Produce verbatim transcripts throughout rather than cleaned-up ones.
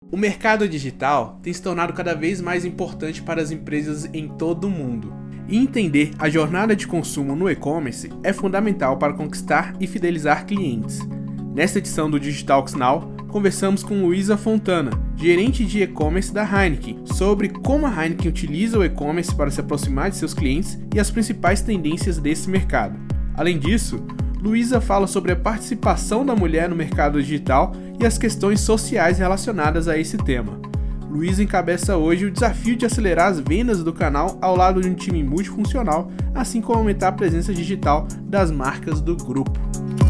O mercado digital tem se tornado cada vez mais importante para as empresas em todo o mundo. E entender a jornada de consumo no e-commerce é fundamental para conquistar e fidelizar clientes. Nesta edição do Digitalks Now, conversamos com Luísa Fontana, gerente de e-commerce da Heineken, sobre como a Heineken utiliza o e-commerce para se aproximar de seus clientes e as principais tendências desse mercado. Além disso, Luísa fala sobre a participação da mulher no mercado digital e as questões sociais relacionadas a esse tema. Luísa encabeça hoje o desafio de acelerar as vendas do canal ao lado de um time multifuncional, assim como aumentar a presença digital das marcas do grupo.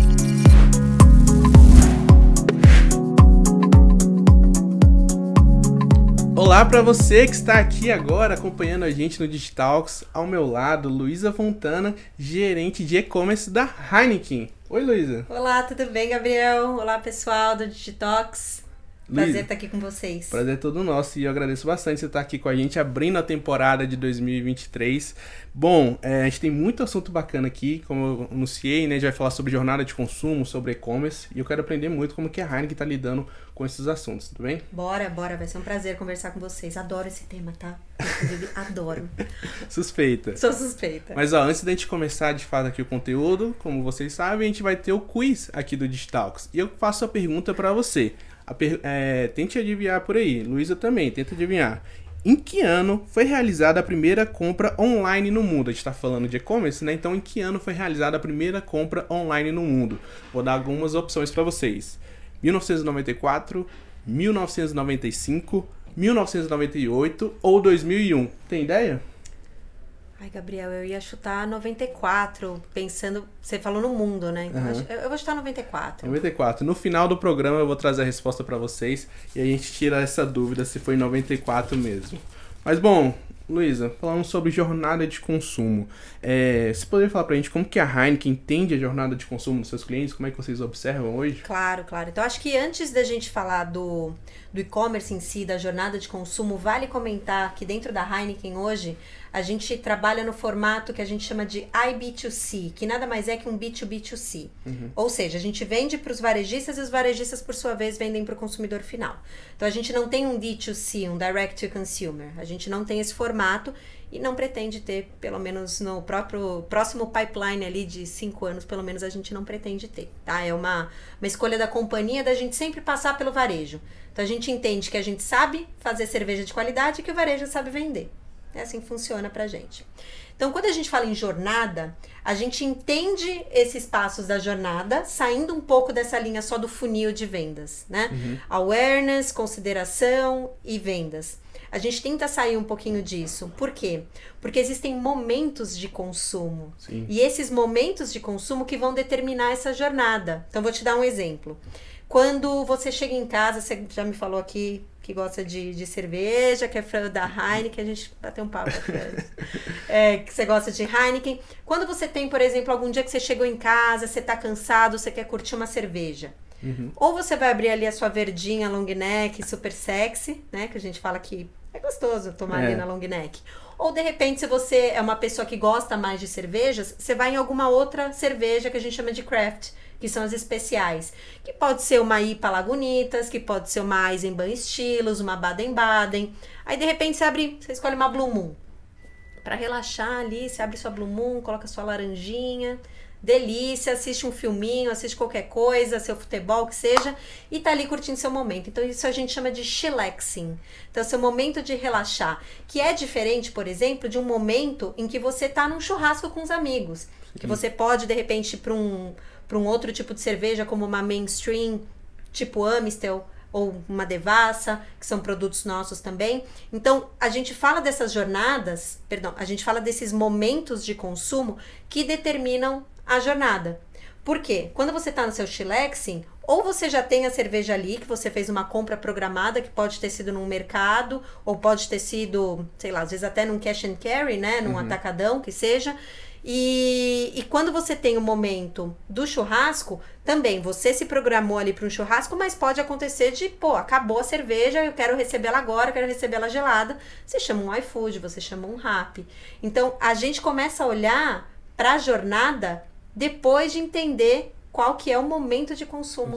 Olá para você que está aqui agora acompanhando a gente no Digitalks. Ao meu lado, Luísa Fontana, gerente de e-commerce da Heineken. Oi, Luísa. Olá, tudo bem, Gabriel? Olá, pessoal do Digitalks. Prazer Luísa, estar aqui com vocês. Prazer é todo nosso e eu agradeço bastante você estar aqui com a gente, abrindo a temporada de dois mil e vinte e três. Bom, é, a gente tem muito assunto bacana aqui, como eu anunciei, né? A gente vai falar sobre jornada de consumo, sobre e-commerce, e eu quero aprender muito como que a Heineken está lidando com esses assuntos, tudo bem? Bora, bora, vai ser um prazer conversar com vocês. Adoro esse tema, tá? Inclusive, adoro. Suspeita. Sou suspeita. Mas ó, antes da gente começar de fato aqui o conteúdo, como vocês sabem, a gente vai ter o quiz aqui do Digitalks. E eu faço a pergunta para você. A per... é, tente adivinhar por aí. Luísa também, tenta adivinhar. Em que ano foi realizada a primeira compra online no mundo? A gente está falando de e-commerce, né? Então, em que ano foi realizada a primeira compra online no mundo? Vou dar algumas opções para vocês. mil novecentos e noventa e quatro, mil novecentos e noventa e cinco, mil novecentos e noventa e oito ou dois mil e um. Tem ideia? Ai, Gabriel, eu ia chutar noventa e quatro, pensando... Você falou no mundo, né? Então, Uhum. eu vou chutar noventa e quatro. noventa e quatro. No final do programa eu vou trazer a resposta para vocês e a gente tira essa dúvida se foi noventa e quatro mesmo. Mas bom, Luísa, falando sobre jornada de consumo, é, você poderia falar pra gente como que a Heineken entende a jornada de consumo dos seus clientes? Como é que vocês observam hoje? Claro, claro. Então, acho que antes da gente falar do, do e-commerce em si, da jornada de consumo, vale comentar que dentro da Heineken hoje, a gente trabalha no formato que a gente chama de I B dois C, que nada mais é que um B dois B dois C. Uhum. Ou seja, a gente vende para os varejistas e os varejistas, por sua vez, vendem para o consumidor final. Então, a gente não tem um D dois C, um Direct to Consumer. A gente não tem esse formato e não pretende ter, pelo menos no próprio próximo pipeline ali de cinco anos, pelo menos a gente não pretende ter, tá? É uma, uma escolha da companhia da gente sempre passar pelo varejo. Então, a gente entende que a gente sabe fazer cerveja de qualidade e que o varejo sabe vender. É assim que funciona pra gente. Então, quando a gente fala em jornada, a gente entende esses passos da jornada, saindo um pouco dessa linha só do funil de vendas, né? Uhum. Awareness, consideração e vendas. A gente tenta sair um pouquinho disso. Por quê? Porque existem momentos de consumo. Sim. E esses momentos de consumo que vão determinar essa jornada. Então, vou te dar um exemplo. Quando você chega em casa, você já me falou aqui que gosta de, de cerveja, que é fã da Heineken, a gente bateu um papo aqui, é, que você gosta de Heineken. Quando você tem, por exemplo, algum dia que você chegou em casa, você tá cansado, você quer curtir uma cerveja. Uhum. Ou você vai abrir ali a sua verdinha long neck, super sexy, né? Que a gente fala que é gostoso tomar é. ali na long neck. Ou, de repente, se você é uma pessoa que gosta mais de cervejas, você vai em alguma outra cerveja que a gente chama de craft, que são as especiais. Que pode ser uma I P A Lagunitas, que pode ser uma Eisenbahn Estilos, uma Baden-Baden. Aí, de repente, você abre, você escolhe uma Blue Moon. Para relaxar ali, você abre sua Blue Moon, coloca sua laranjinha. Delícia, assiste um filminho, assiste qualquer coisa, seu futebol, que seja, e tá ali curtindo seu momento. Então, isso a gente chama de chillaxing. Então, seu momento de relaxar, que é diferente, por exemplo, de um momento em que você tá num churrasco com os amigos. Sim. Que você pode, de repente, ir para um, para um outro tipo de cerveja, como uma mainstream, tipo Amstel, ou uma Devassa, que são produtos nossos também. Então, a gente fala dessas jornadas, perdão, a gente fala desses momentos de consumo que determinam a jornada. Por quê? Quando você está no seu chillaxing, ou você já tem a cerveja ali, que você fez uma compra programada, que pode ter sido num mercado, ou pode ter sido, sei lá, às vezes até num cash and carry, né, num uhum. atacadão, que seja. E, e quando você tem o momento do churrasco, também você se programou ali para um churrasco, mas pode acontecer de, pô, acabou a cerveja, eu quero recebê-la agora, eu quero recebê-la gelada. Você chama um iFood, você chama um Rappi. Então, a gente começa a olhar para a jornada depois de entender qual que é o momento de consumo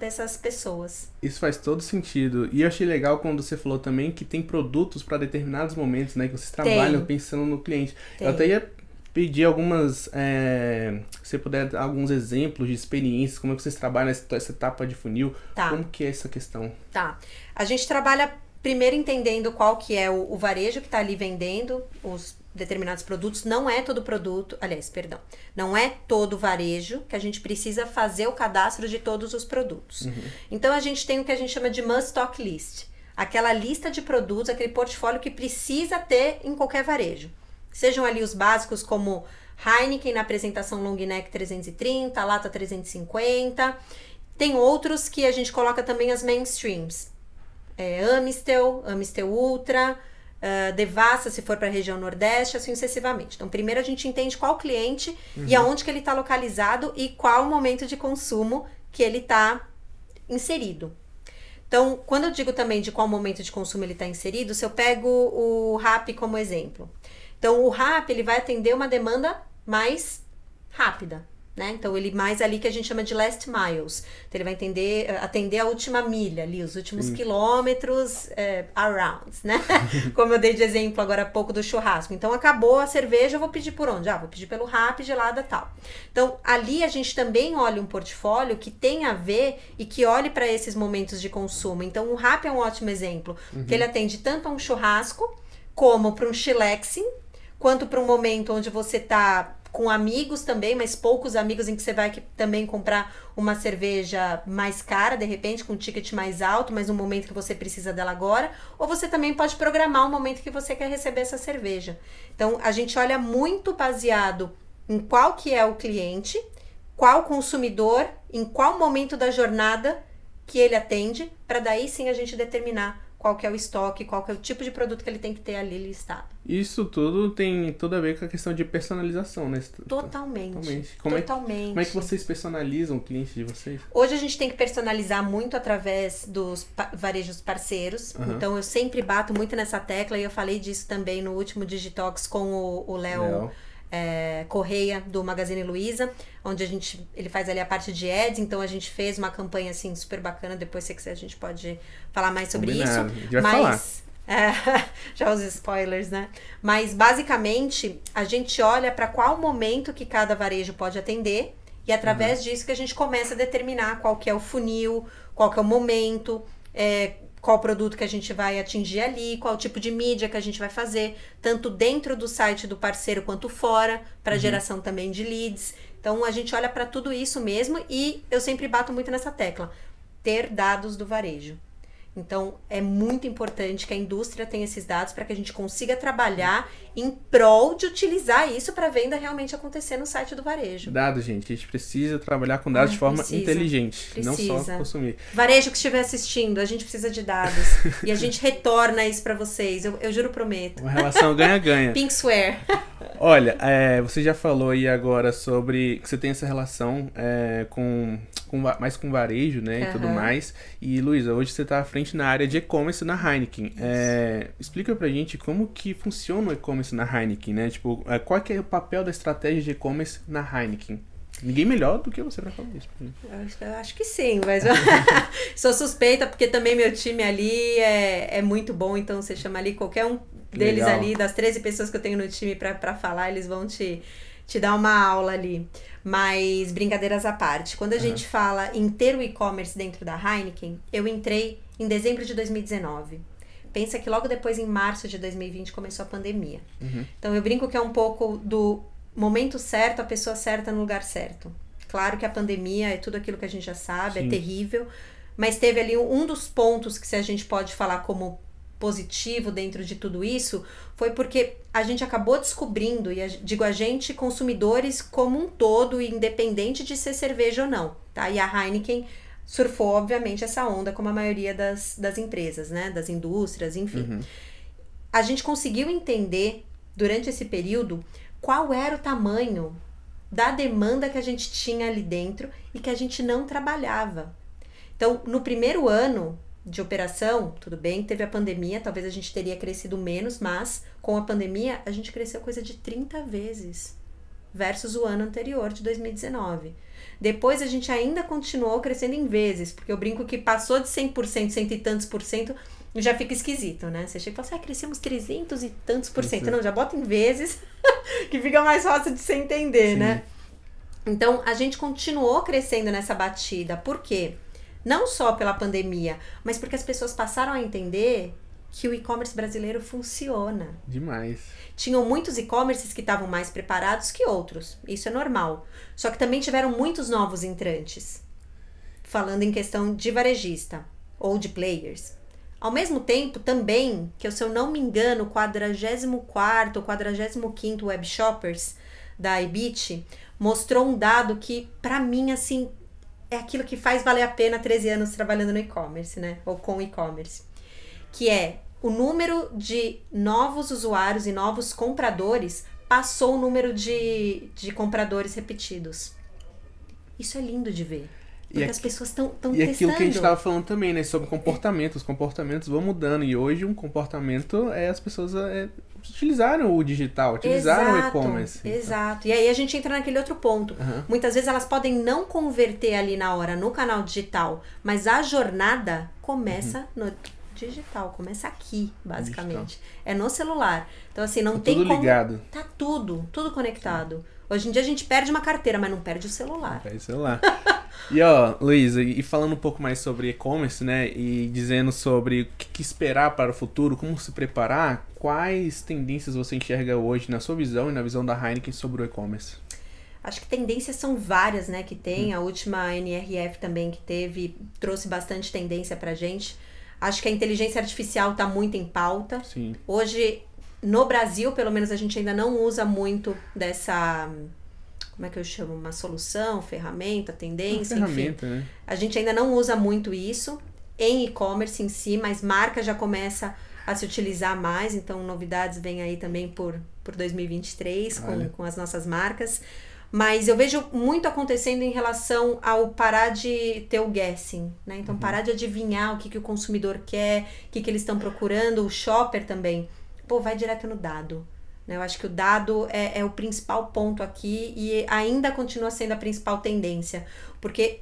dessas pessoas. Isso faz todo sentido. E eu achei legal quando você falou também que tem produtos para determinados momentos, né? Que vocês trabalham tem. pensando no cliente. Tem. Eu até ia pedir algumas, é, se você puder dar alguns exemplos de experiências, como é que vocês trabalham essa, essa etapa de funil, tá. como que é essa questão? Tá. A gente trabalha primeiro entendendo qual que é o, o varejo que está ali vendendo os determinados produtos. Não é todo produto, aliás, perdão, não é todo varejo que a gente precisa fazer o cadastro de todos os produtos. Uhum. Então a gente tem o que a gente chama de must stock list, aquela lista de produtos, aquele portfólio que precisa ter em qualquer varejo. Sejam ali os básicos como Heineken na apresentação long neck trezentos e trinta, lata trezentos e cinquenta. Tem outros que a gente coloca também as mainstreams. É, Amistel, Amistel Ultra, uh, Devassa, se for para a região Nordeste, assim sucessivamente. Então, primeiro a gente entende qual cliente uhum. e aonde que ele está localizado e qual o momento de consumo que ele está inserido. Então, quando eu digo também de qual momento de consumo ele está inserido, se eu pego o Rappi como exemplo. Então, o Rappi, ele vai atender uma demanda mais rápida. Né? Então, ele mais ali que a gente chama de last miles. Então, ele vai entender, atender a última milha ali, os últimos Sim. quilômetros é, around, né? Como eu dei de exemplo agora há pouco do churrasco. Então, acabou a cerveja, eu vou pedir por onde? Ah, vou pedir pelo Rappi, gelada tal. Então, ali a gente também olha um portfólio que tem a ver e que olhe para esses momentos de consumo. Então, o Rappi é um ótimo exemplo, uhum. que ele atende tanto a um churrasco, como para um chillaxing, quanto para um momento onde você está com amigos também, mas poucos amigos em que você vai que, também comprar uma cerveja mais cara, de repente, com um ticket mais alto, mas um momento que você precisa dela agora, ou você também pode programar o momento que você quer receber essa cerveja. Então, a gente olha muito baseado em qual que é o cliente, qual consumidor, em qual momento da jornada que ele atende, para daí sim a gente determinar qual que é o estoque, qual que é o tipo de produto que ele tem que ter ali listado. Isso tudo tem tudo a ver com a questão de personalização, né? Totalmente. Totalmente. Como, Totalmente. É que, como é que vocês personalizam o cliente de vocês? Hoje a gente tem que personalizar muito através dos pa- varejos parceiros. Uhum. Então eu sempre bato muito nessa tecla e eu falei disso também no último Digitox com o Léo é, Correia, do Magazine Luiza, onde a gente, ele faz ali a parte de ads, então a gente fez uma campanha assim super bacana, depois se quiser a gente pode falar mais sobre Combinado. isso. A gente vai mas falar. É, já os spoilers, né? Mas basicamente a gente olha para qual momento que cada varejo pode atender e através uhum. disso que a gente começa a determinar qual que é o funil, qual que é o momento, é, qual produto que a gente vai atingir ali, qual tipo de mídia que a gente vai fazer, tanto dentro do site do parceiro quanto fora, para uhum. geração também de leads. Então a gente olha para tudo isso mesmo e eu sempre bato muito nessa tecla, ter dados do varejo. Então, é muito importante que a indústria tenha esses dados para que a gente consiga trabalhar em prol de utilizar isso para a venda realmente acontecer no site do varejo. Dados, gente. A gente precisa trabalhar com dados Ai, de forma precisa, inteligente, precisa. Não só consumir. Varejo que estiver assistindo, a gente precisa de dados. E a gente retorna isso para vocês. Eu, eu juro, prometo. Uma relação ganha-ganha. Pink Swear. Olha, é, você já falou aí agora sobre que você tem essa relação é, com, com, mais com varejo, né, uhum. e tudo mais. E, Luísa, hoje você está à frente na área de e-commerce na Heineken. É, explica pra gente como que funciona o e-commerce na Heineken, né? Tipo, qual que é o papel da estratégia de e-commerce na Heineken? Ninguém melhor do que você pra falar isso. Eu acho, eu acho que sim, mas eu sou suspeita porque também meu time ali é, é muito bom, então você chama ali qualquer um deles Legal. ali, das treze pessoas que eu tenho no time pra, pra falar, eles vão te, te dar uma aula ali. Mas, brincadeiras à parte, quando a uhum. gente fala em ter o e-commerce dentro da Heineken, eu entrei em dezembro de dois mil e dezenove. Pensa que logo depois, em março de dois mil e vinte, começou a pandemia. Uhum. Então, eu brinco que é um pouco do momento certo, a pessoa certa no lugar certo. Claro que a pandemia é tudo aquilo que a gente já sabe, Sim. é terrível, mas teve ali um dos pontos que se a gente pode falar como positivo dentro de tudo isso, foi porque a gente acabou descobrindo, e a, digo a gente, consumidores como um todo, independente de ser cerveja ou não, tá? E a Heineken surfou, obviamente, essa onda, como a maioria das, das empresas, né? Das indústrias, enfim. Uhum. A gente conseguiu entender, durante esse período, qual era o tamanho da demanda que a gente tinha ali dentro e que a gente não trabalhava. Então, no primeiro ano de operação, tudo bem, teve a pandemia, talvez a gente teria crescido menos, mas com a pandemia a gente cresceu coisa de trinta vezes. versus o ano anterior, de dois mil e dezenove. Depois a gente ainda continuou crescendo em vezes, porque eu brinco que passou de cem por cento, cento e tantos por cento, já fica esquisito, né? Você chega e fala assim, ah, crescemos trezentos e tantos por cento. Não, já bota em vezes, que fica mais fácil de você entender, Sim. né? Então, a gente continuou crescendo nessa batida. Por quê? Não só pela pandemia, mas porque as pessoas passaram a entender que o e-commerce brasileiro funciona. Demais. Tinham muitos e-commerces que estavam mais preparados que outros. Isso é normal. Só que também tiveram muitos novos entrantes. Falando em questão de varejista ou de players. Ao mesmo tempo, também, que se eu não me engano, o quadragésimo quarto ou quadragésimo quinto Web Shoppers da iBit mostrou um dado que, pra mim, assim, é aquilo que faz valer a pena treze anos trabalhando no e-commerce, né? Ou com e-commerce. Que é o número de novos usuários e novos compradores passou o número de, de compradores repetidos. Isso é lindo de ver. Porque aqui, as pessoas estão testando. E aquilo que a gente estava falando também, né? Sobre comportamento. Os comportamentos vão mudando. E hoje um comportamento é as pessoas é, utilizaram o digital, utilizaram Exato, o e-commerce. Exato. Então. E aí a gente entra naquele outro ponto. Uhum. Muitas vezes elas podem não converter ali na hora no canal digital, mas a jornada começa uhum. no digital, começa aqui, basicamente. Digital. É no celular. Então, assim, não tá tem tudo como... ligado. Tá tudo, tudo conectado. Sim. Hoje em dia a gente perde uma carteira, mas não perde o celular. Não perde o celular. E ó, Luísa, e falando um pouco mais sobre e-commerce, né, e dizendo sobre o que esperar para o futuro, como se preparar, quais tendências você enxerga hoje na sua visão e na visão da Heineken sobre o e-commerce? Acho que tendências são várias, né, que tem. Hum. A última N R F também que teve, trouxe bastante tendência pra gente. Acho que a inteligência artificial está muito em pauta. Sim. Hoje, no Brasil, pelo menos, a gente ainda não usa muito dessa... Como é que eu chamo? Uma solução, ferramenta, tendência, Uma ferramenta, enfim. Né? A gente ainda não usa muito isso em e-commerce em si, mas marca já começa a se utilizar mais. Então, novidades vêm aí também por, por dois mil e vinte e três com, com as nossas marcas. Mas eu vejo muito acontecendo em relação ao parar de ter o guessing, né? Então, uhum. parar de adivinhar o que, que o consumidor quer, o que, que eles estão procurando, o shopper também. Pô, vai direto no dado. Né? Eu acho que o dado é, é o principal ponto aqui e ainda continua sendo a principal tendência. Porque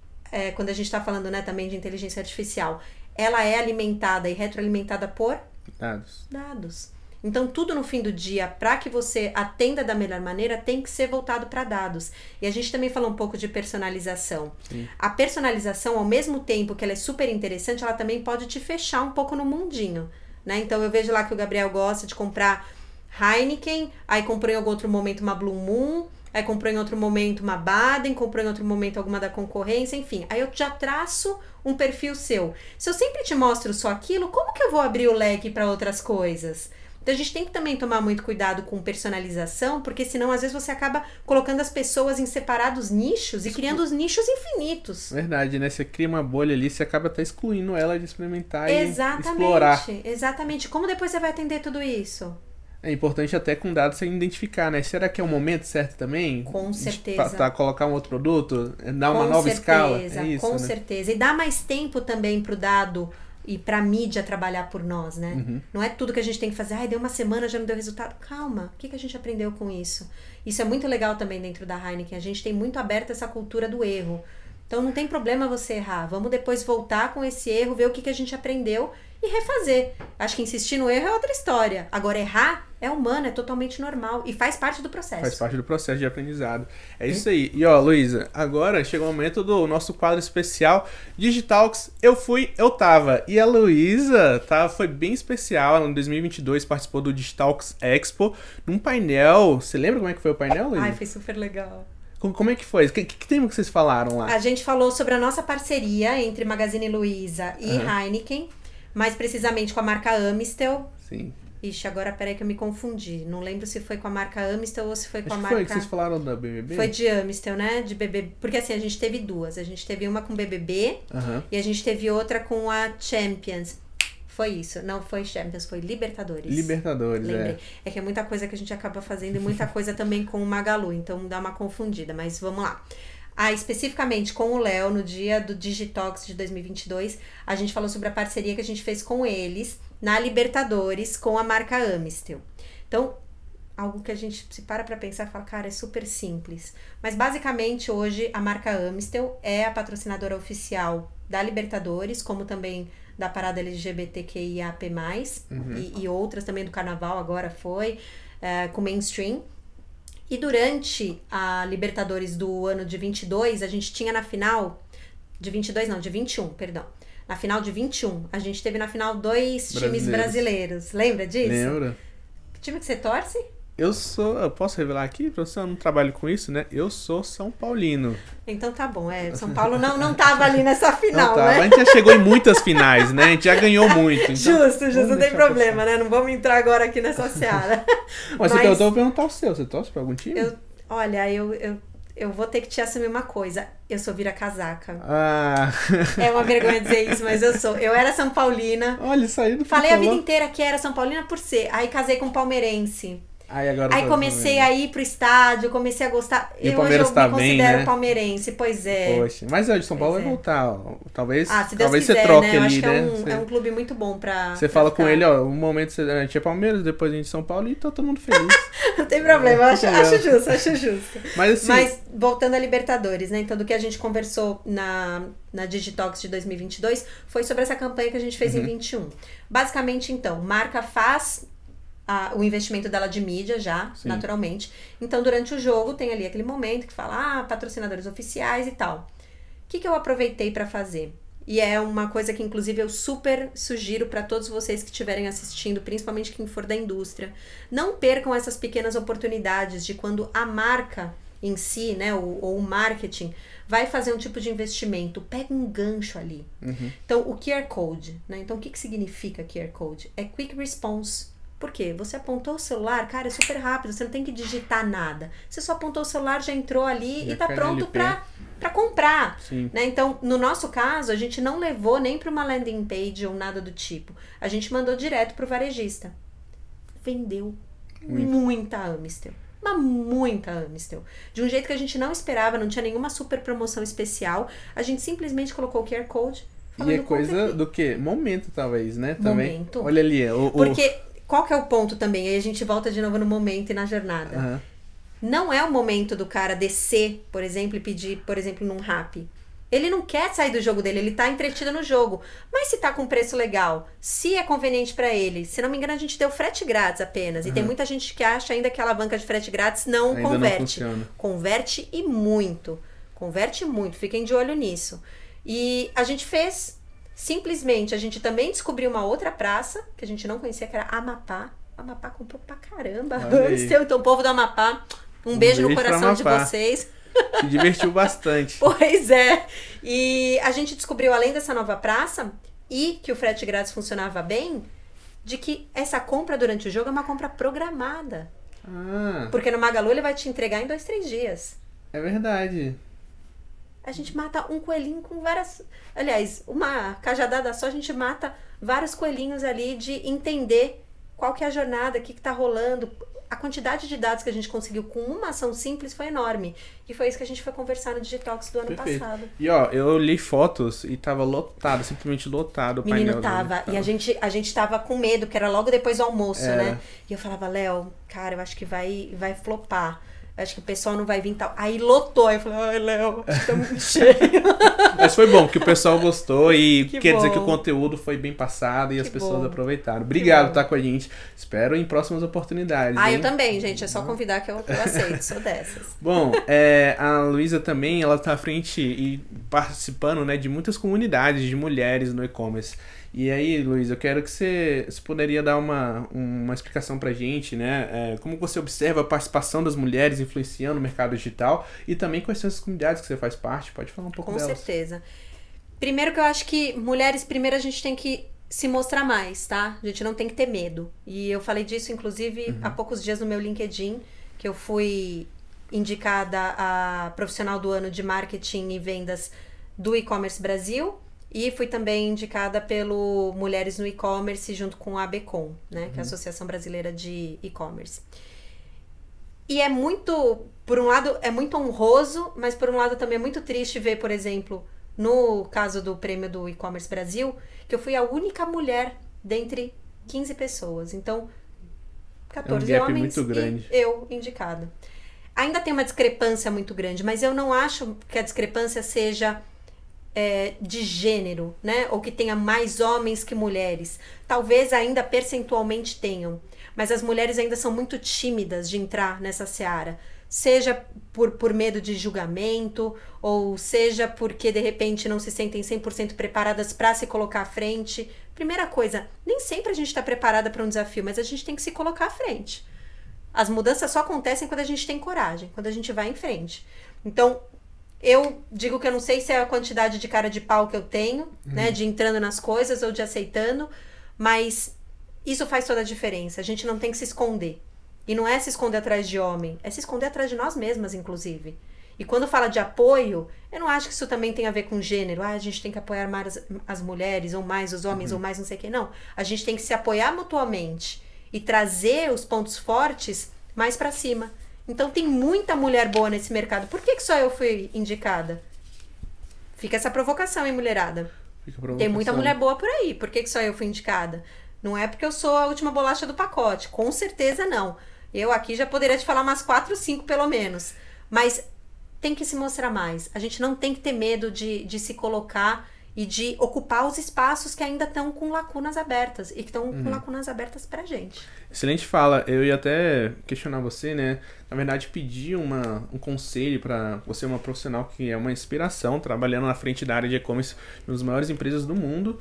é, quando a gente está falando, né, também de inteligência artificial, ela é alimentada e retroalimentada por dados. dados. Então, tudo no fim do dia, para que você atenda da melhor maneira, tem que ser voltado para dados. E a gente também falou um pouco de personalização. Sim. A personalização, ao mesmo tempo que ela é super interessante, ela também pode te fechar um pouco no mundinho. Né? Então, eu vejo lá que o Gabriel gosta de comprar Heineken, aí comprou em algum outro momento uma Blue Moon, aí comprou em outro momento uma Baden, comprou em outro momento alguma da concorrência, enfim. Aí eu já traço um perfil seu. Se eu sempre te mostro só aquilo, como que eu vou abrir o leque para outras coisas? Então a gente tem que também tomar muito cuidado com personalização, porque senão às vezes você acaba colocando as pessoas em separados nichos e criando os nichos infinitos. Verdade, né? Você cria uma bolha ali, você acaba até excluindo ela de experimentar exatamente, e explorar. Exatamente. Como depois você vai atender tudo isso? É importante até com dados você identificar, né? Será que é o momento certo também? Com certeza. Para colocar um outro produto? Dar uma com nova certeza, escala? É isso, com né? certeza. E dá mais tempo também pro dado e pra mídia trabalhar por nós, né? Uhum. Não é tudo que a gente tem que fazer. Ai, deu uma semana, já não deu resultado. Calma, o que, que a gente aprendeu com isso? Isso é muito legal também dentro da Heineken. A gente tem muito aberta essa cultura do erro. Então não tem problema você errar. Vamos depois voltar com esse erro, ver o que, que a gente aprendeu e refazer. Acho que insistir no erro é outra história. Agora, errar é humano, é totalmente normal e faz parte do processo. Faz parte do processo de aprendizado. É isso aí. E ó, Luísa, agora chegou o momento do nosso quadro especial Digitalks. Eu fui, eu tava. E a Luísa tá, foi bem especial. Ela em dois mil e vinte e dois participou do Digitalks Expo num painel. Você lembra como é que foi o painel, Luísa? Ai, foi super legal. Como é que foi? Que, que tema que vocês falaram lá? A gente falou sobre a nossa parceria entre Magazine Luiza e uhum. Heineken, mais precisamente com a marca Amistel. Sim. Ixi, agora peraí que eu me confundi. Não lembro se foi com a marca Amistel ou se foi Acho com a que marca... foi que vocês falaram da B B B? Foi de Amistel, né? De B B B. Porque assim, a gente teve duas. A gente teve uma com B B B uhum. e a gente teve outra com a Champions. Foi isso. Não foi Champions, foi Libertadores. Libertadores, Lembrei. é. É que é muita coisa que a gente acaba fazendo e muita coisa também com o Magalu. Então dá uma confundida, mas vamos lá. Ah, especificamente com o Léo, no dia do Digitalks de dois mil e vinte e dois, a gente falou sobre a parceria que a gente fez com eles na Libertadores com a marca Amistel. Então, algo que a gente se para pra pensar e fala, cara, é super simples. Mas basicamente hoje a marca Amistel é a patrocinadora oficial da Libertadores, como também da parada L G B T Q I A P mais, uhum. e, e outras também do Carnaval agora foi, é, com mainstream. E durante a Libertadores do ano de vinte e dois, a gente tinha na final, de vinte e dois não, de vinte e um, perdão. Na final de vinte e um, a gente teve na final dois times brasileiros. Lembra disso? Lembra. Que time que você torce? Eu sou, eu posso revelar aqui, professor, eu não trabalho com isso, né? Eu sou São Paulino. Então tá bom, é, São Paulo não, não tava ali nessa final, não tava. Né? A gente já chegou em muitas finais, né? A gente já ganhou muito. Então justo, justo, não tem problema, passar. Né? Não vamos entrar agora aqui nessa seara. Mas, Mas você, eu tô perguntar o seu, você torce pra algum time? Eu, olha, eu, eu, eu vou ter que te assumir uma coisa, eu sou vira-casaca. Ah. É uma vergonha dizer isso, mas eu sou. Eu era São Paulina. Olha, isso aí do Falei a vida inteira que era São Paulina por ser, aí casei com um palmeirense. Aí, agora Aí comecei a ir pro estádio, comecei a gostar. E eu, o Palmeiras hoje eu tá me bem, considero né? palmeirense, pois é. Poxa, mas hoje São Paulo pois vai é. voltar. Talvez, ah, se Deus talvez quiser, você troque né? Eu ali, acho que né? é um, você... é um clube muito bom pra. Você pra fala ficar. com ele, ó, um momento você a gente é Palmeiras, depois a gente é São Paulo e tá todo mundo feliz. Não tem problema, eu acho, acho justo, acho justo. Mas, assim, Mas voltando a Libertadores, né? Então, do que a gente conversou na, na Digitox de dois mil e vinte e dois foi sobre essa campanha que a gente fez uhum. em vinte e um. Basicamente, então, marca faz. A, o investimento dela de mídia já, Sim. naturalmente. Então, durante o jogo, tem ali aquele momento que fala, ah, patrocinadores oficiais e tal. O que, que eu aproveitei para fazer? E é uma coisa que, inclusive, eu super sugiro para todos vocês que estiverem assistindo, principalmente quem for da indústria. Não percam essas pequenas oportunidades de quando a marca em si, né, ou, ou o marketing, vai fazer um tipo de investimento. Pega um gancho ali. Uhum. Então, o Q R Code, né? Então, o que, que significa Q R Code? É Quick Response. Por quê? Você apontou o celular, cara, é super rápido, você não tem que digitar nada. Você só apontou o celular, já entrou ali já e tá pronto pra, pra comprar. Né? Então, no nosso caso, a gente não levou nem pra uma landing page ou nada do tipo. A gente mandou direto pro varejista. Vendeu Muito. muita Amistel. Mas muita Amistel. De um jeito que a gente não esperava, não tinha nenhuma super promoção especial. A gente simplesmente colocou o Q R Code. E é coisa do quê? Momento, talvez, né? Também. Momento. Olha ali. O, o... Porque... Qual que é o ponto também? Aí a gente volta de novo no momento e na jornada. Uhum. Não é o momento do cara descer, por exemplo, e pedir, por exemplo, num Rappi. Ele não quer sair do jogo dele, ele tá entretido no jogo. Mas se tá com preço legal, se é conveniente pra ele, se não me engano a gente deu frete grátis apenas. Uhum. E tem muita gente que acha ainda que a alavanca de frete grátis não ainda converte. Não converte e muito. Converte muito, fiquem de olho nisso. E a gente fez... Simplesmente, a gente também descobriu uma outra praça, que a gente não conhecia, que era Amapá. Amapá comprou pra caramba. Então, o povo do Amapá, um, um beijo, beijo no coração de vocês. Se divertiu bastante. Pois é. E a gente descobriu, além dessa nova praça, e que o frete grátis funcionava bem, de que essa compra durante o jogo é uma compra programada. Ah. Porque no Magalu ele vai te entregar em dois, três dias. É verdade. A gente mata um coelhinho com várias... Aliás, uma cajadada só, a gente mata vários coelhinhos ali de entender qual que é a jornada, o que que tá rolando. A quantidade de dados que a gente conseguiu com uma ação simples foi enorme. E foi isso que a gente foi conversar no Digitox do ano Perfeito. passado. E ó, eu li fotos e tava lotado, simplesmente lotado o Menino, painel. tava. Tava. E a gente, a gente tava com medo, que era logo depois do almoço, era. né? E eu falava, Léo, cara, eu acho que vai, vai flopar. Acho que o pessoal não vai vir tal. Aí lotou. Aí eu falei, ai, Léo, acho que tá muito cheio. Mas foi bom, que o pessoal gostou e que quer bom. dizer que o conteúdo foi bem passado e que as pessoas bom. aproveitaram. Obrigado por estar com a gente. Espero em próximas oportunidades. Ah, hein? eu também, gente. É só convidar que eu, eu aceito. Sou dessas. Bom, é, a Luísa também, ela tá à frente e participando, né, de muitas comunidades de mulheres no e-commerce. E aí, Luiz, eu quero que você, você poderia dar uma, uma explicação pra gente, né? É, como você observa a participação das mulheres influenciando o mercado digital e também quais são as comunidades que você faz parte? Pode falar um pouco Com delas. Com certeza. Primeiro que eu acho que mulheres, primeiro a gente tem que se mostrar mais, tá? A gente não tem que ter medo. E eu falei disso, inclusive, uhum. há poucos dias no meu LinkedIn, que eu fui indicada a profissional do ano de marketing e vendas do e-commerce Brasil. E fui também indicada pelo Mulheres no E-Commerce junto com a ABCom, né? Uhum. Que é a Associação Brasileira de E-Commerce. E é muito, por um lado, é muito honroso, mas por um lado também é muito triste ver, por exemplo, no caso do prêmio do E-Commerce Brasil, que eu fui a única mulher dentre quinze pessoas. Então, quatorze é um gap homens muito grande. E eu indicada. Ainda tem uma discrepância muito grande, mas eu não acho que a discrepância seja é, de gênero, né? Ou que tenha mais homens que mulheres. Talvez ainda percentualmente tenham, mas as mulheres ainda são muito tímidas de entrar nessa seara. Seja por, por medo de julgamento, ou seja porque de repente não se sentem cem por cento preparadas para se colocar à frente. Primeira coisa, nem sempre a gente está preparada para um desafio, mas a gente tem que se colocar à frente. As mudanças só acontecem quando a gente tem coragem, quando a gente vai em frente. Então, eu digo que eu não sei se é a quantidade de cara de pau que eu tenho, uhum. né, de entrando nas coisas ou de aceitando, mas isso faz toda a diferença. A gente não tem que se esconder. E não é se esconder atrás de homem, é se esconder atrás de nós mesmas, inclusive. E quando fala de apoio, eu não acho que isso também tem a ver com gênero. Ah, a gente tem que apoiar mais as mulheres, ou mais os homens, uhum. ou mais não sei o que. Não, a gente tem que se apoiar mutuamente e trazer os pontos fortes mais pra cima. Então tem muita mulher boa nesse mercado. Por que que só eu fui indicada? Fica essa provocação, hein, mulherada? Fica provocação. Tem muita mulher boa por aí. Por que que só eu fui indicada? Não é porque eu sou a última bolacha do pacote. Com certeza não. Eu aqui já poderia te falar umas quatro, cinco pelo menos. Mas tem que se mostrar mais. A gente não tem que ter medo de, de se colocar e de ocupar os espaços que ainda estão com lacunas abertas. E que estão uhum. com lacunas abertas pra gente. Excelente fala. Eu ia até questionar você, né? Na verdade, pedir uma, um conselho para você, uma profissional que é uma inspiração, trabalhando na frente da área de e-commerce de uma das maiores empresas do mundo.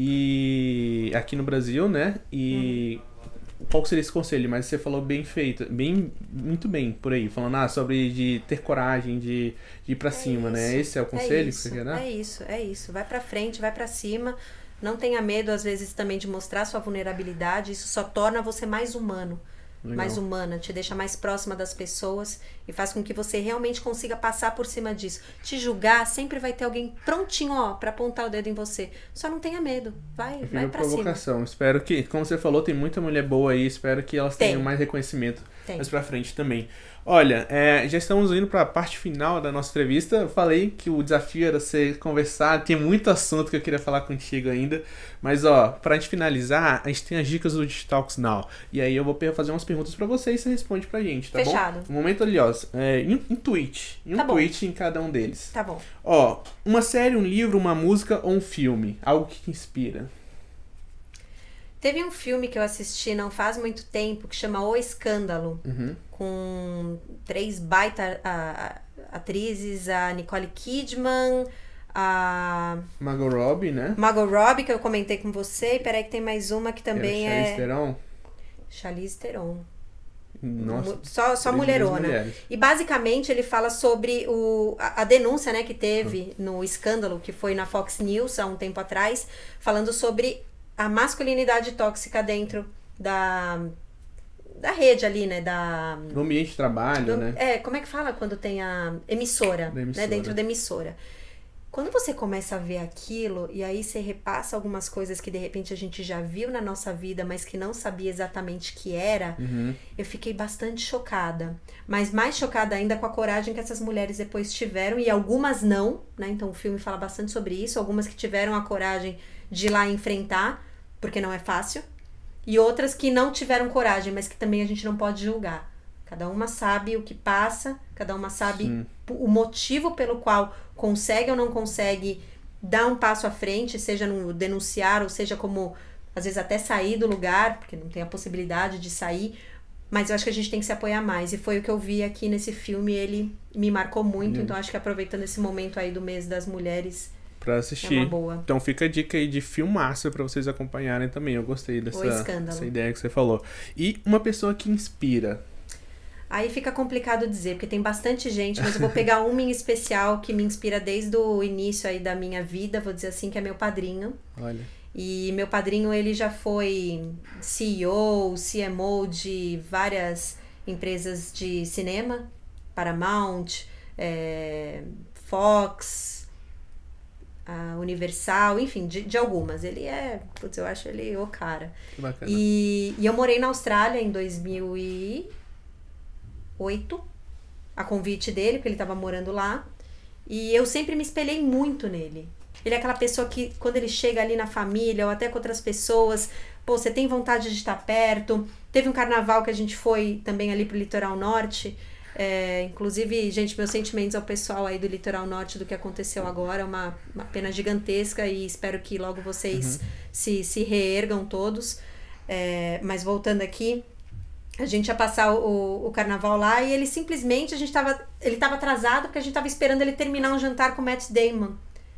E aqui no Brasil, né? E... Uhum. Qual seria esse conselho? Mas você falou bem feito, bem, muito bem por aí, falando ah, sobre de ter coragem, de, de ir pra é cima, isso, né? Esse é o conselho é isso, que você quer dar? É isso, é isso. Vai pra frente, vai pra cima. Não tenha medo, às vezes, também de mostrar sua vulnerabilidade. Isso só torna você mais humano. Legal. Mais humana, te deixa mais próxima das pessoas e faz com que você realmente consiga passar por cima disso. Te julgar, sempre vai ter alguém prontinho, ó, pra apontar o dedo em você. Só não tenha medo, vai, vai pra provocação. cima. Espero que, como você falou, tem muita mulher boa aí, espero que elas tem. tenham mais reconhecimento tem. mais pra frente também. Olha, é, já estamos indo para a parte final da nossa entrevista. Eu falei que o desafio era você conversar, tem muito assunto que eu queria falar contigo ainda. Mas, ó, pra gente finalizar, a gente tem as dicas do Digitalks Now. E aí eu vou fazer umas perguntas pra você e você responde pra gente, tá Fechado. bom? Um momento ali, ó, é, em, em tweet. Em um tá tweet em cada um deles. Tá bom. Ó, uma série, um livro, uma música ou um filme? Algo que te inspira. Teve um filme que eu assisti não faz muito tempo que chama O Escândalo, uhum. com três baita a, a, atrizes, a Nicole Kidman, a... Margot Robbie, né? Margot Robbie, que eu comentei com você, e peraí que tem mais uma que também Era é... Charlize Theron? Charlize Theron. Nossa, só, só mulherona. E basicamente ele fala sobre o, a, a denúncia, né, que teve uhum. no escândalo, que foi na Fox News há um tempo atrás, falando sobre a masculinidade tóxica dentro da, da rede ali, né? Da, no ambiente de trabalho, do, né? É, como é que fala quando tem a emissora, da emissora, né? Dentro da emissora. Quando você começa a ver aquilo e aí você repassa algumas coisas que de repente a gente já viu na nossa vida, mas que não sabia exatamente que era, uhum. eu fiquei bastante chocada. Mas mais chocada ainda com a coragem que essas mulheres depois tiveram, e algumas não, né? Então o filme fala bastante sobre isso, algumas que tiveram a coragem de ir lá enfrentar, porque não é fácil, e outras que não tiveram coragem, mas que também a gente não pode julgar. Cada uma sabe o que passa, cada uma sabe Sim. o motivo pelo qual consegue ou não consegue dar um passo à frente, seja no denunciar, ou seja como, às vezes, até sair do lugar, porque não tem a possibilidade de sair, mas eu acho que a gente tem que se apoiar mais, e foi o que eu vi aqui nesse filme, ele me marcou muito, Sim. então acho que aproveitando esse momento aí do mês das mulheres, pra assistir. É uma boa. Então fica a dica aí de filmaço pra vocês acompanharem também. Eu gostei dessa, dessa ideia que você falou. E uma pessoa que inspira. Aí fica complicado dizer, porque tem bastante gente, mas eu vou pegar uma em especial que me inspira desde o início aí da minha vida, vou dizer assim, que é meu padrinho. Olha. E meu padrinho, ele já foi C E O, C M O de várias empresas de cinema, Paramount, é, Fox, a Universal, enfim, de, de algumas. Ele é, putz, eu acho ele o cara. Que bacana. E, e eu morei na Austrália em dois mil e oito, a convite dele, porque ele estava morando lá. E eu sempre me espelhei muito nele. Ele é aquela pessoa que, quando ele chega ali na família, ou até com outras pessoas, pô, você tem vontade de estar perto. Teve um carnaval que a gente foi também ali pro Litoral Norte. É, inclusive, gente, meus sentimentos ao pessoal aí do Litoral Norte do que aconteceu agora. Uma, uma pena gigantesca e espero que logo vocês uhum. se, se reergam todos. É, mas voltando aqui, a gente ia passar o, o carnaval lá e ele simplesmente, a gente tava, ele tava atrasado porque a gente tava esperando ele terminar um jantar com o Matt Damon.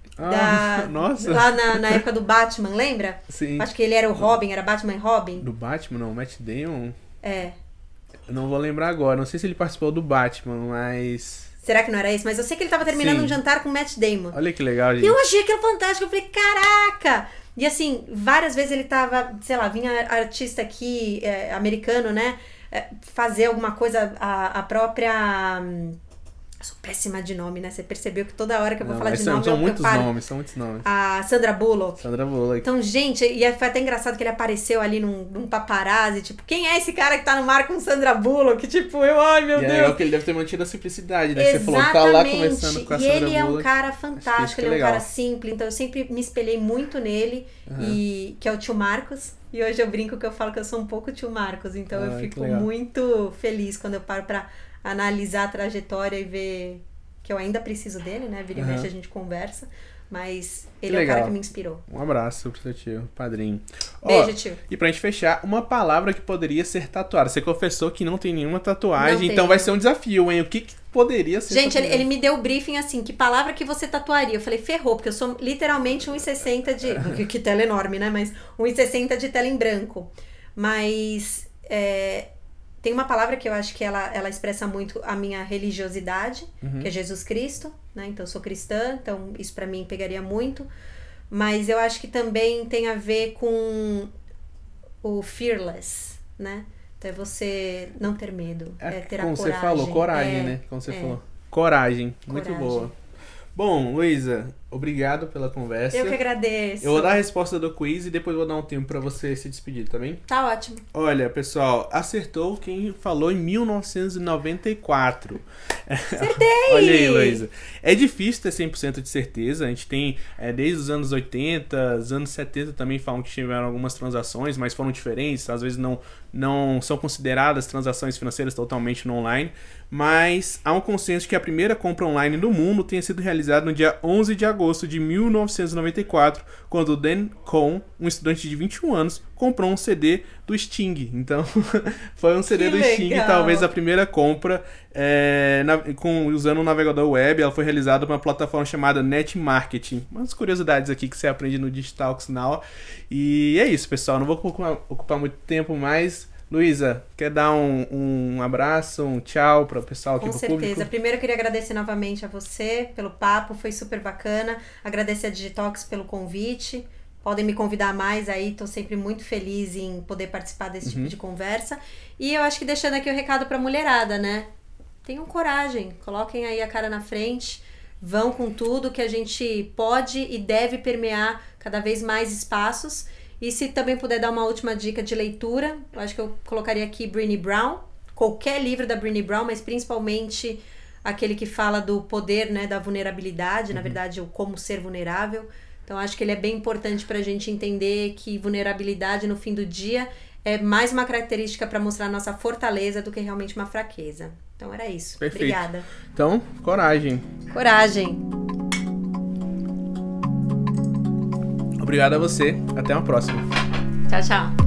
Ah, da, nossa. Lá na, na época do Batman, lembra? Sim. Acho que ele era o Robin, era Batman e Robin. Do Batman, não, Matt Damon? É. Eu não vou lembrar agora, não sei se ele participou do Batman, mas... Será que não era isso? Mas eu sei que ele tava terminando Sim. um jantar com o Matt Damon. Olha que legal, gente. E eu achei aquilo fantástico, eu falei, caraca! E assim, várias vezes ele tava, sei lá, vinha artista aqui, é, americano, né? É, fazer alguma coisa, a, a própria... Hum, eu sou péssima de nome, né? Você percebeu que toda hora que eu vou Não, falar de são, nome... São eu, muitos eu paro. nomes, são muitos nomes. A Sandra Bullock. Sandra Bullock. Então, gente, e foi até engraçado que ele apareceu ali num, num paparazzi, tipo, quem é esse cara que tá no mar com Sandra Bullock? Tipo, eu, ai meu e Deus. É legal que ele deve ter mantido a simplicidade, né? Exatamente. Você falou que tá lá começando com a e Sandra ele é um Bullock. cara fantástico, ele é um legal. cara simples, então eu sempre me espelhei muito nele, uhum. e que é o tio Marcos. E hoje eu brinco que eu falo que eu sou um pouco tio Marcos, então ai, eu fico muito feliz quando eu paro pra analisar a trajetória e ver... que eu ainda preciso dele, né? Vira e mexe, a gente conversa. Mas ele é o cara que me inspirou. Um abraço pro seu tio, padrinho. Beijo, Ó, tio. E pra gente fechar, uma palavra que poderia ser tatuada. Você confessou que não tem nenhuma tatuagem, não então tenho. vai ser um desafio, hein? O que, que poderia ser Gente, ele, ele me deu o briefing assim, que palavra que você tatuaria? Eu falei, ferrou, porque eu sou literalmente um e sessenta de... que, que tela enorme, né? Mas um e sessenta de tela em branco. Mas... É... Tem uma palavra que eu acho que ela, ela expressa muito a minha religiosidade, uhum. que é Jesus Cristo, né? Então eu sou cristã, então isso pra mim pegaria muito. Mas eu acho que também tem a ver com o fearless, né? Então é você não ter medo, é, é ter a coragem. Como coragem. você falou, coragem, é, né? Como você é. falou. Coragem, muito coragem. boa. Bom, Luísa, obrigado pela conversa. Eu que agradeço. Eu vou dar a resposta do quiz e depois vou dar um tempo pra você se despedir, tá bem? Tá ótimo. Olha, pessoal, acertou quem falou em mil novecentos e noventa e quatro. Acertei! Olha aí, Luísa. É difícil ter cem por cento de certeza. A gente tem, é, desde os anos oitenta, os anos setenta também falam que tiveram algumas transações, mas foram diferentes. Às vezes não, não são consideradas transações financeiras totalmente no online. Mas há um consenso que a primeira compra online do mundo tenha sido realizada no dia onze de agosto de mil novecentos e noventa e quatro, quando Dan Cohn, um estudante de vinte e um anos, comprou um C D do Sting. Então, foi um C D que do legal. Sting, talvez a primeira compra é, na, com, usando um navegador web. Ela foi realizada por uma plataforma chamada Net Marketing. Umas curiosidades aqui que você aprende no Digitalks Now. E é isso, pessoal. Não vou ocupar, ocupar muito tempo mais. Luísa, quer dar um, um abraço, um tchau para o pessoal aqui, Com pro certeza. público? Primeiro eu queria agradecer novamente a você pelo papo, foi super bacana. Agradecer a Digitalks pelo convite. Podem me convidar mais aí, tô sempre muito feliz em poder participar desse uhum. tipo de conversa. E eu acho que deixando aqui o recado pra mulherada, né? Tenham coragem, coloquem aí a cara na frente, vão com tudo que a gente pode e deve permear cada vez mais espaços. E se também puder dar uma última dica de leitura, eu acho que eu colocaria aqui Brené Brown, qualquer livro da Brené Brown, mas principalmente aquele que fala do poder, né, da vulnerabilidade, uhum. na verdade, o como ser vulnerável. Então, acho que ele é bem importante para a gente entender que vulnerabilidade, no fim do dia, é mais uma característica para mostrar a nossa fortaleza do que realmente uma fraqueza. Então, era isso. Perfeito. Obrigada. Então, coragem. Coragem. Obrigado a você. Até uma próxima. Tchau, tchau.